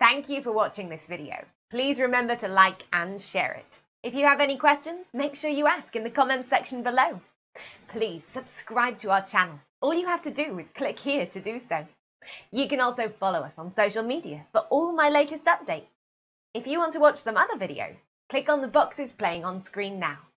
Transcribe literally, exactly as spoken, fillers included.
Thank you for watching this video. Please remember to like and share it. If you have any questions, make sure you ask in the comments section below. Please subscribe to our channel. All you have to do is click here to do so. You can also follow us on social media for all my latest updates. If you want to watch some other videos, click on the boxes playing on screen now.